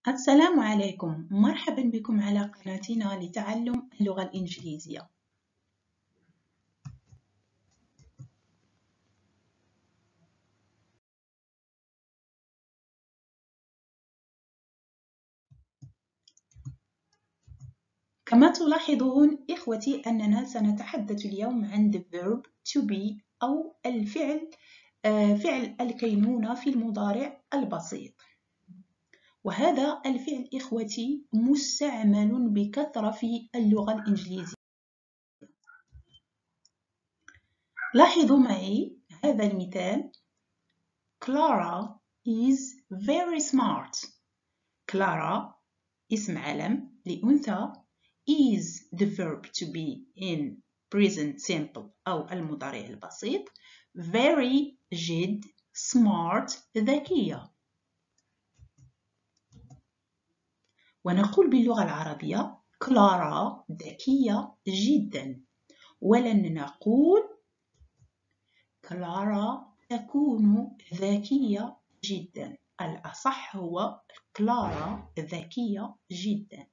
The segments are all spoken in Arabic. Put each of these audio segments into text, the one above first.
السلام عليكم، مرحبا بكم على قناتنا لتعلم اللغة الإنجليزية. كما تلاحظون إخوتي أننا سنتحدث اليوم عن the verb to be أو الفعل فعل الكينونة في المضارع البسيط. وهذا الفعل إخوتي مستعمل بكثرة في اللغة الإنجليزية. لاحظوا معي هذا المثال. Clara is very smart. Clara اسم علم لأنثى is the verb to be in present simple أو المضارع البسيط. very جد smart ذكية. ونقول باللغة العربية كلارا ذكية جدا، ولن نقول كلارا تكون ذكية جدا. الأصح هو كلارا ذكية جدا.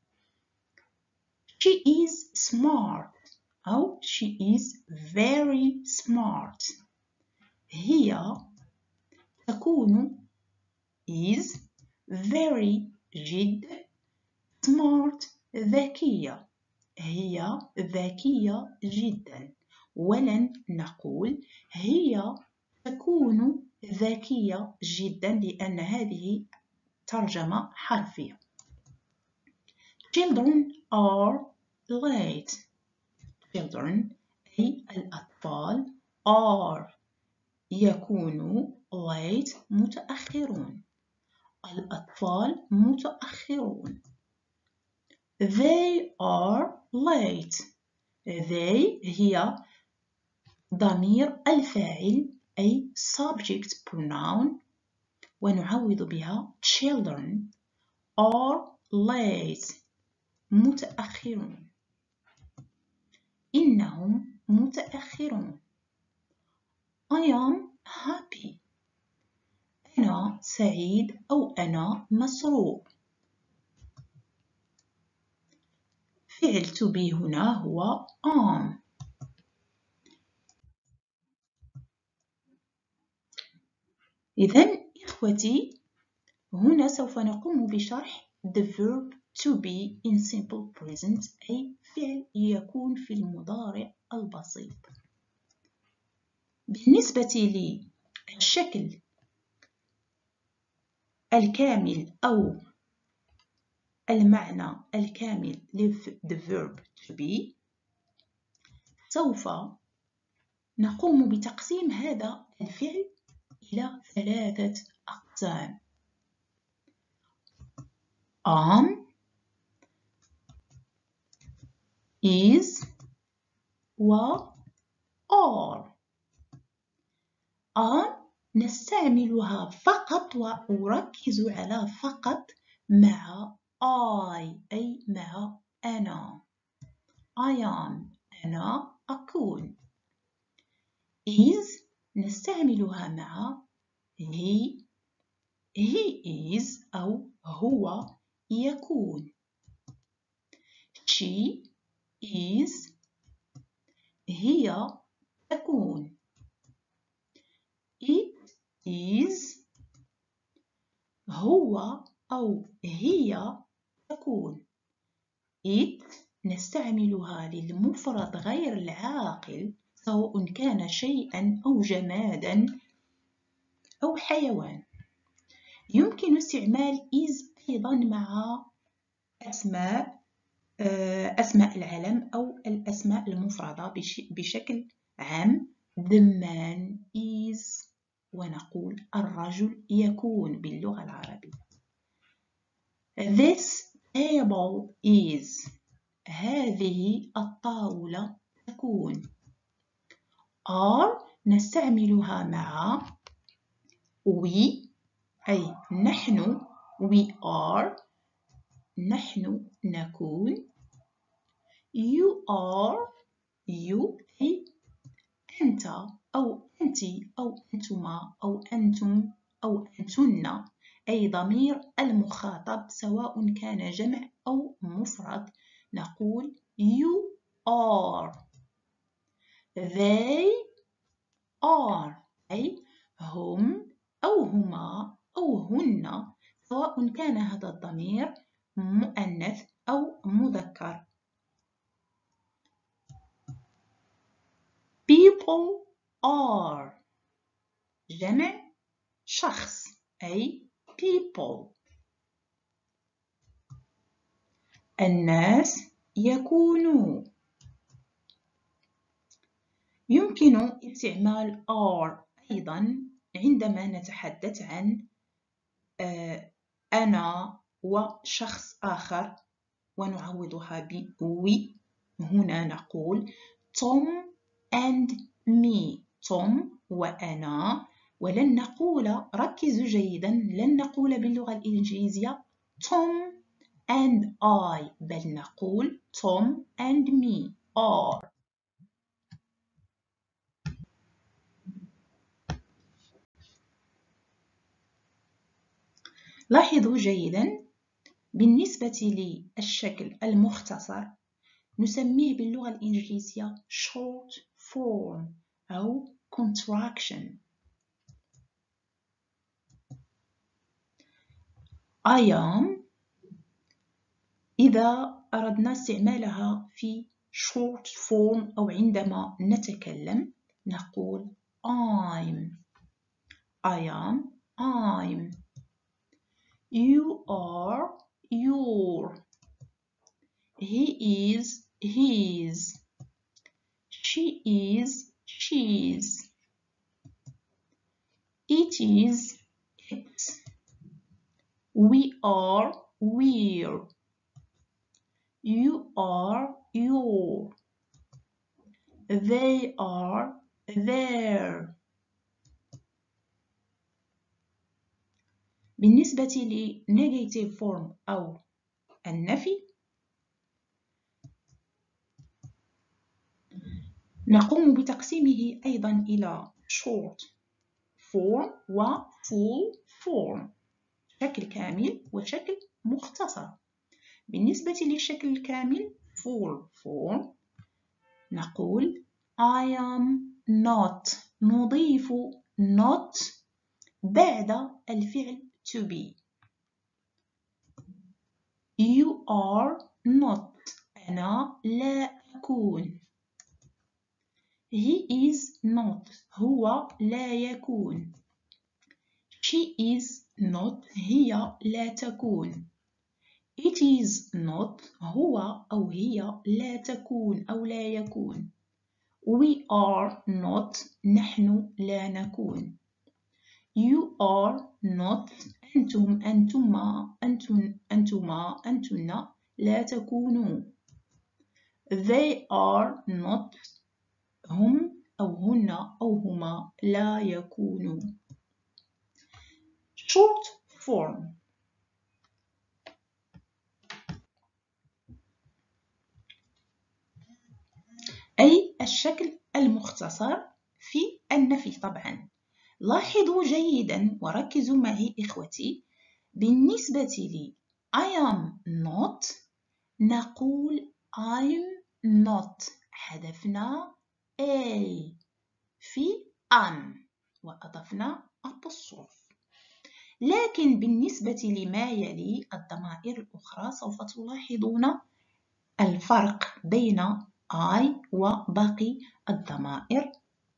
She is smart أو she is very smart. هي تكون is very جد smart ذكية. هي ذكية جدا، ولن نقول هي تكون ذكية جدا لأن هذه ترجمة حرفية. Children are late. Children أي الأطفال are يكونوا late متأخرون. الأطفال متأخرون. They are late. They هي ضمير الفاعل أي subject pronoun ونعوض بها children are late متأخرون. إنهم متأخرون. I am happy. أنا سعيد أو أنا مسرور. فعل to be هنا هو am. إذن إخوتي هنا سوف نقوم بشرح the verb to be in simple present أي فعل يكون في المضارع البسيط. بالنسبة للشكل الكامل أو المعنى الكامل the verb to be سوف نقوم بتقسيم هذا الفعل إلى 3 أقسام. am is و are. am نستعملها فقط وأركز على فقط مع I أي مع أنا. I am أنا أكون. is نستعملها مع he is أو هو يكون. she is هي تكون. it is هو أو هي تكون. it نستعملها للمفرد غير العاقل سواء كان شيئا أو جمادا أو حيوان. يمكن استعمال is أيضا مع أسماء العلم أو الأسماء المفردة بشكل عام. the man is ونقول الرجل يكون باللغة العربية. this table is هذه الطاولة تكون. are نستعملها مع we أي نحن we are نحن نكون. you are you أي أنت أو أنت أو أنتما أو أنتم أو أنتن أي ضمير المخاطب سواء كان جمع أو مفرد. نقول you are، they are، أي هم أو هما أو هن، سواء كان هذا الضمير مؤنث أو مذكر. people are جمع شخص أي people. الناس يكونوا. يمكن استعمال are أيضا عندما نتحدث عن أنا وشخص آخر ونعوضها ب we. هنا نقول Tom and me، توم وأنا، ولن نقول، ركزوا جيدا، لن نقول باللغة الإنجليزية Tom and I، بل نقول Tom and me are. لاحظوا جيدا، بالنسبة للشكل المختصر نسميه باللغة الإنجليزية short form أو contraction. I am إذا أردنا استعمالها في short form أو عندما نتكلم نقول I'm، I am، I'm. You are، your. He is، his. She is، she's. It is، its. We are، we're. You are، your. They are، their. بالنسبة لنيجاتيف فورم أو النفي نقوم بتقسيمه أيضا إلى short form و full form، شكل كامل وشكل مختصر. بالنسبة للشكل الكامل full form نقول I am not، نضيف not بعد الفعل to be. You are not، أنا لا أكون. He is not، هو لا يكون. She is not، هي لا تكون. It is not، هو أو هي لا تكون أو لا يكون. We are not، نحن لا نكون. You are not، أنتم، أنتما، أنتما، أنتن لا تكونون. They are not، هم أو هن أو هما لا يكونون. Short form أي الشكل المختصر في النفي طبعا. لاحظوا جيدا وركزوا معي إخوتي، بالنسبة لي I am not نقول I'm not، حذفنا A في am وأضفنا apostrophe. لكن بالنسبة لما يلي الضمائر الأخرى سوف تلاحظون الفرق بين I وباقي الضمائر.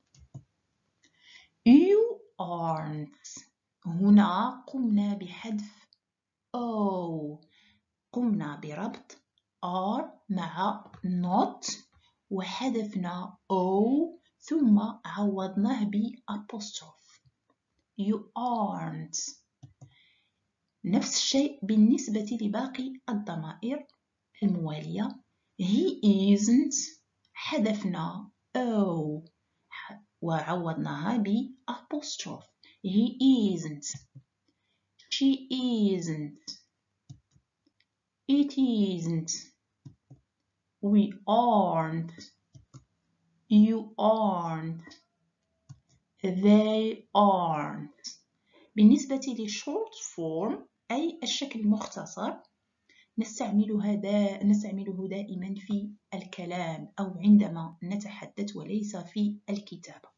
You aren't، هنا قمنا بحذف O، قمنا بربط are مع not وحذفنا O ثم عوضناه بapostrophe. You aren't. نفس الشيء بالنسبة لباقي الضمائر الموالية. He isn't، حذفنا O وعوضناها بapostrophe. He isn't. She isn't. It isn't. We aren't. You aren't. They aren't. بالنسبة للشورت فورم أي الشكل المختصر نستعمله دائما في الكلام أو عندما نتحدث وليس في الكتابة.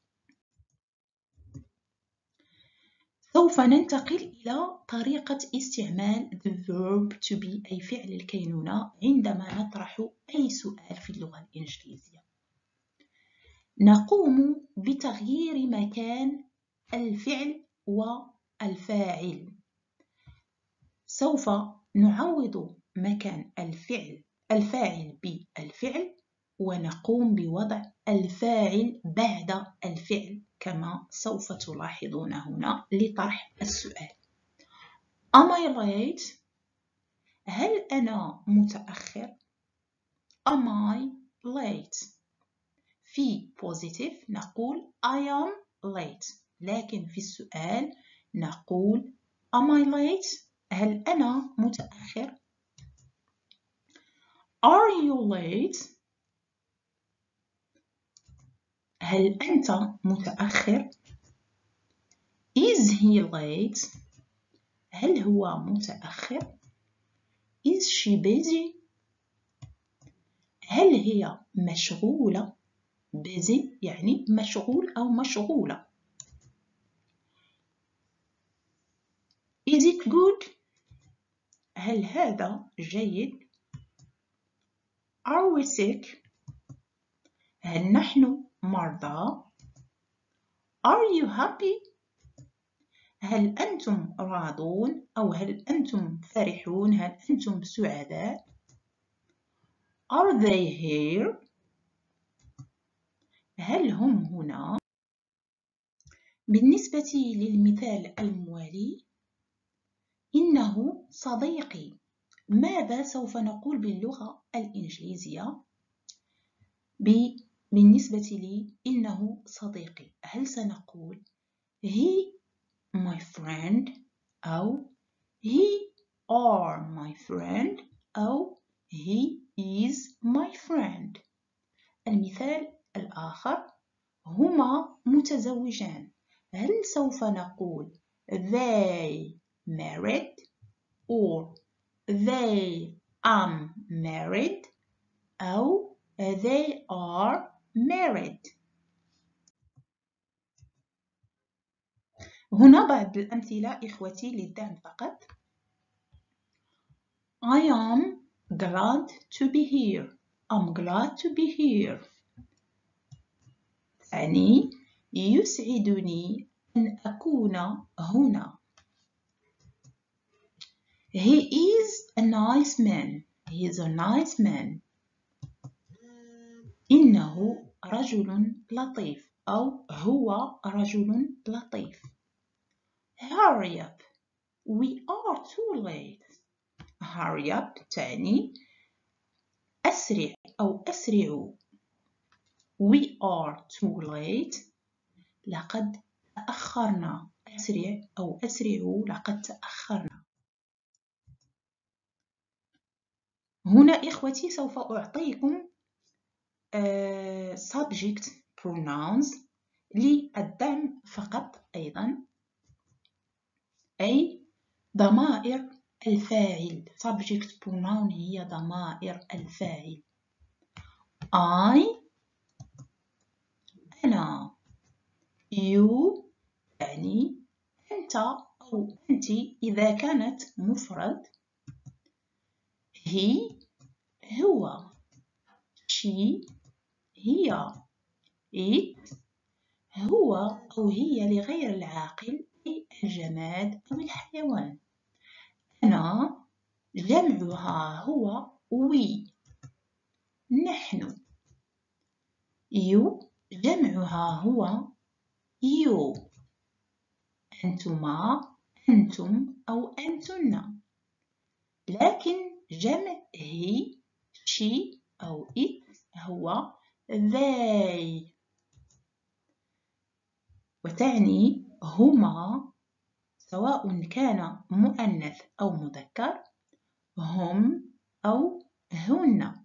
سوف ننتقل إلى طريقة استعمال the verb to be أي فعل الكينونة عندما نطرح أي سؤال في اللغة الإنجليزية. نقوم بتغيير مكان الفعل والفاعل. سوف نعوض مكان الفاعل بالفعل ونقوم بوضع الفاعل بعد الفعل كما سوف تلاحظون هنا لطرح السؤال. Am I late؟ هل أنا متأخر؟ Am I late؟ في positive نقول I am late، لكن في السؤال نقول Am I late؟ هل أنا متأخر؟ Are you late؟ هل أنت متأخر؟ Is he late؟ هل هو متأخر؟ Is she busy؟ هل هي مشغولة؟ busy يعني مشغول أو مشغولة. Is it good؟ هل هذا جيد؟ Are we sick؟ هل نحن مرضى؟ Are you happy؟ هل أنتم راضون أو هل أنتم فرحون؟ هل أنتم سعداء؟ Are they here؟ هل هم هنا؟ بالنسبة للمثال الموالي إنه صديقي، ماذا سوف نقول باللغة الإنجليزية بالنسبة لي إنه صديقي؟ هل سنقول he my friend أو he are my friend أو he is my friend؟ المثال الآخر هما متزوجان، هل سوف نقول they married or they am married أو they are married؟ هنا بعض الأمثلة إخوتي للدعم فقط. I am glad to be here. I'm glad to be here. يعني يسعدني أن أكون هنا. He is a nice man. He is a nice man. إنه رجل لطيف أو هو رجل لطيف. Hurry up. We are too late. Hurry up تعني أسرع أو أسرعوا. We are too late. لقد تأخرنا. أسرع أو أسرعوا لقد تأخرنا. هنا إخوتي سوف أعطيكم subject pronouns للدعم فقط أيضا، أي ضمائر الفاعل. subject pronoun هي ضمائر الفاعل. I أنا. you يعني أنت أو أنت إذا كانت مفرد. he هو. she هي. it هو أو هي لغير العاقل أي الجماد أو الحيوان. أنا جمعها هو we. نحن. you جمعها هو you. أنتما أنتم أو أنتن، لكن جمع he she أو it هو they، وتعني هما سواء كان مؤنث أو مذكر، هم أو هن.